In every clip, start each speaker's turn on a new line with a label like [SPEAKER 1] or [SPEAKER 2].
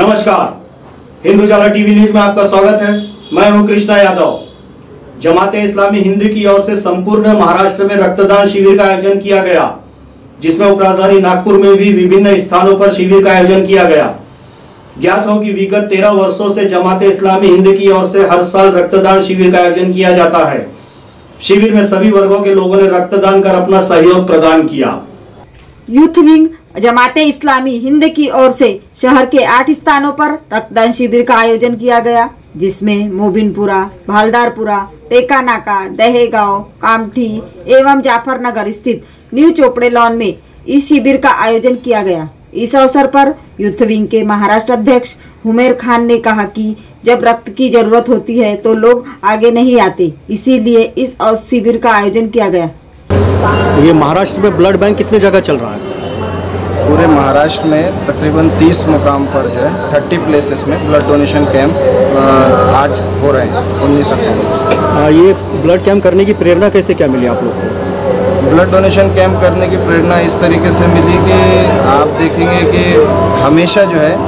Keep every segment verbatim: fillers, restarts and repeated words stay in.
[SPEAKER 1] नमस्कार, हिंद उजाला TV news में आपका स्वागत है। मैं हूं कृष्णा यादव। जमाते इस्लामी हिंद की ओर से संपूर्ण महाराष्ट्र में रक्तदान शिविर का आयोजन किया गया, जिसमें उपराजधानी नागपुर में भी विभिन्न स्थानों पर शिविर का आयोजन किया गया। ज्ञात हो कि विगत तेरह वर्षों से जमाते इस्लामी हिंद की ओर से हर साल रक्तदान शिविर का आयोजन किया जाता है। शिविर में सभी वर्गों के लोगों ने रक्तदान कर अपना सहयोग प्रदान किया।
[SPEAKER 2] यूथ विंग जमाते इस्लामी हिंद की ओर से शहर के आठ स्थानों पर रक्तदान शिविर का आयोजन किया गया, जिसमें मोबिनपुरा, भालदारपुरा, टेकानाका, दहेगांव, कामठी एवं जाफरनगर स्थित न्यू चोपड़े लॉन में इस शिविर का आयोजन किया गया। इस अवसर पर यूथ विंग के महाराष्ट्र अध्यक्ष हुमेर खान ने कहा कि जब रक्त की जरूरत होती है तो लोग आगे नहीं आते, इसीलिए इस शिविर का आयोजन किया गया।
[SPEAKER 3] ये महाराष्ट्र में ब्लड बैंक कितने जगह चल रहा है?
[SPEAKER 4] पूरे महाराष्ट्र में तकरीबन तीस मुकाम पर जो है तीस प्लेसेस में ब्लड डोनेशन कैंप आज हो रहे हैं उन्नीस अक्टूबर।
[SPEAKER 3] ये ब्लड कैंप करने की प्रेरणा कैसे क्या मिली आप लोग को?
[SPEAKER 4] ब्लड डोनेशन कैंप करने की प्रेरणा इस तरीके से मिली कि आप देखेंगे कि हमेशा जो है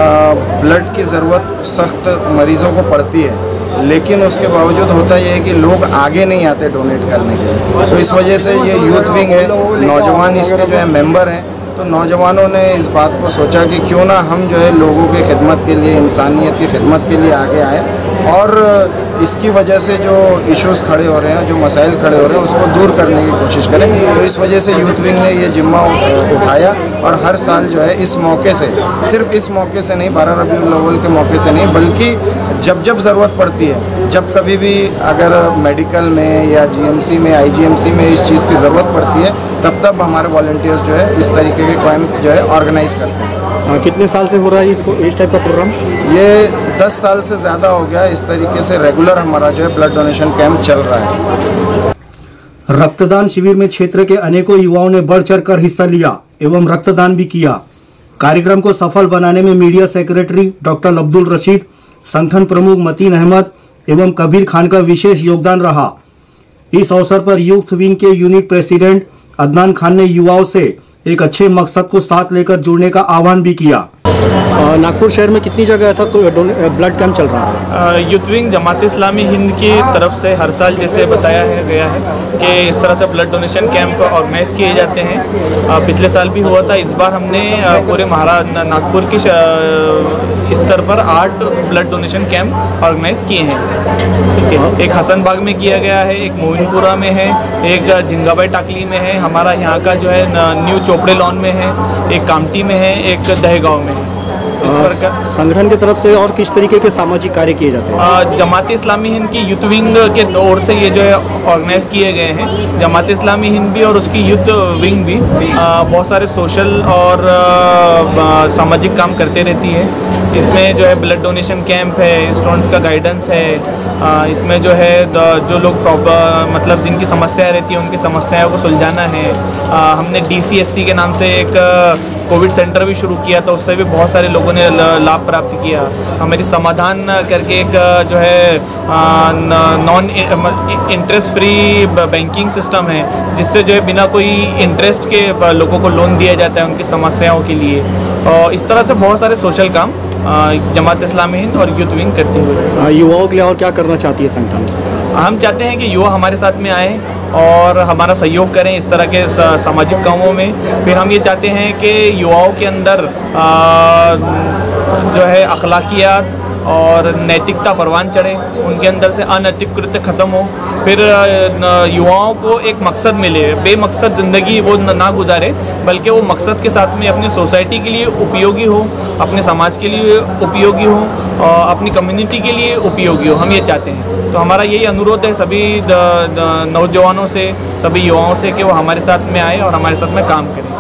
[SPEAKER 4] ब्लड की ज़रूरत सख्त मरीज़ों को पड़ती है, लेकिन उसके बावजूद होता यह है कि लोग आगे नहीं आते डोनेट करने के लिए। तो इस वजह से ये यूथ विंग है, नौजवान इसके जो है मेंबर हैं, तो नौजवानों ने इस बात को सोचा कि क्यों ना हम जो है लोगों की खिदमत के लिए, इंसानियत की खिदमत के लिए आगे आए और इसकी वजह से जो इश्यूज़ खड़े हो रहे हैं, जो मसाइल खड़े हो रहे हैं, उसको दूर करने की कोशिश करें। तो इस वजह से यूथ विंग ने ये जिम्मा उठाया और हर साल जो है इस मौके से, सिर्फ इस मौके से नहीं, बारह रबीउल अव्वल के मौके से नहीं, बल्कि जब जब ज़रूरत पड़ती है, जब कभी भी अगर मेडिकल में या जीएमसी में, आईजीएमसी में इस चीज़ की ज़रूरत पड़ती है, तब तब हमारे वॉलंटियर्स जो है इस तरीके के कैंप जो है ऑर्गेनाइज करते हैं।
[SPEAKER 3] आ, कितने साल से हो रहा है इसको इस टाइप का प्रोग्राम?
[SPEAKER 4] ये दस साल से ज़्यादा हो गया। इस तरीके से रेगुलर हमारा जो है ब्लड डोनेशन कैंप चल रहा है।
[SPEAKER 1] रक्तदान शिविर में क्षेत्र के अनेकों युवाओं ने बढ़ चढ़ कर हिस्सा लिया एवं रक्तदान भी किया। कार्यक्रम को सफल बनाने में media secretary doctor Abdul Rashid, संगठन प्रमुख मतीन अहमद एवं कबीर खान का विशेष योगदान रहा। इस अवसर पर यूथ विंग के यूनिट प्रेसिडेंट अदनान खान ने युवाओं से एक अच्छे मकसद को साथ लेकर जुड़ने का आह्वान भी किया।
[SPEAKER 3] नागपुर शहर में कितनी जगह ऐसा तो ब्लड कैंप चल रहा है?
[SPEAKER 5] यूथ विंग जमात इस्लामी हिंद की तरफ से हर साल जैसे बताया है गया है कि इस तरह से ब्लड डोनेशन कैंप ऑर्गेनाइज किए जाते हैं। पिछले साल भी हुआ था। इस बार हमने पूरे महाराष्ट्र नागपुर की स्तर पर आठ ब्लड डोनेशन कैंप ऑर्गेनाइज किए हैं। ठीक है, एक हसनबाग में किया गया है, एक मोहिनपुरा में है, एक झिंगाबाई टाकली में है, हमारा यहाँ का जो है न्यू चोपड़े लॉन में है, एक कामठी में है, एक दहेगांव में है। इस प्रकार
[SPEAKER 3] संगठन की तरफ से और किस तरीके के सामाजिक कार्य किए जाते हैं?
[SPEAKER 5] जमात इस्लामी हिंद की यूथ विंग के ओर से ये जो है ऑर्गेनाइज किए गए हैं। जमात इस्लामी हिंद भी और उसकी यूथ विंग भी आ, बहुत सारे सोशल और आ, सामाजिक काम करते रहती है। इसमें जो है ब्लड डोनेशन कैंप है, स्टूडेंट्स का गाइडेंस है, आ, इसमें जो है जो लोग मतलब जिनकी समस्याएं रहती हैं उनकी समस्याओं को सुलझाना है। आ, हमने डी सी एस सी के नाम से एक कोविड सेंटर भी शुरू किया था, उससे भी बहुत सारे लोगों ने लाभ प्राप्त किया। हमारी समाधान करके एक जो है non interest free banking system है, जिससे जो है बिना कोई इंटरेस्ट के लोगों को लोन दिया जाता है उनकी समस्याओं के लिए। और इस तरह से बहुत सारे सोशल काम जमात इस्लामी हिंद और यूथ विंग करते हुए।
[SPEAKER 3] युवाओं के लिए और क्या करना चाहती है संगठन?
[SPEAKER 5] हम चाहते हैं कि युवा हमारे साथ में आए और हमारा सहयोग करें इस तरह के सामाजिक कामों में। फिर हम ये चाहते हैं कि युवाओं के अंदर आ, जो है अखलाकियात और नैतिकता परवान चढ़े, उनके अंदर से अनैतिक कृत्य ख़त्म हो। फिर युवाओं को एक मकसद मिले, बेमकसद ज़िंदगी वो ना गुजारे, बल्कि वो मकसद के साथ में अपनी सोसाइटी के लिए उपयोगी हो, अपने समाज के लिए उपयोगी हो और अपनी कम्युनिटी के लिए उपयोगी हो। हम ये चाहते हैं। तो हमारा यही अनुरोध है सभी नौजवानों से, सभी युवाओं से कि वो हमारे साथ में आए और हमारे साथ में काम करें।